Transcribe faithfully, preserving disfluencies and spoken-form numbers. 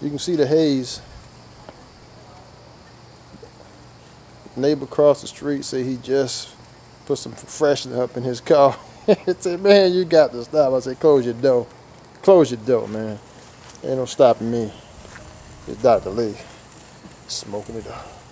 You can see the haze. Neighbor across the street say he just put some freshener up in his car. He said, man, you got to stop. I said, close your door. Close your door, man. Ain't no stopping me. It's Doctor Lee. Smoking it up.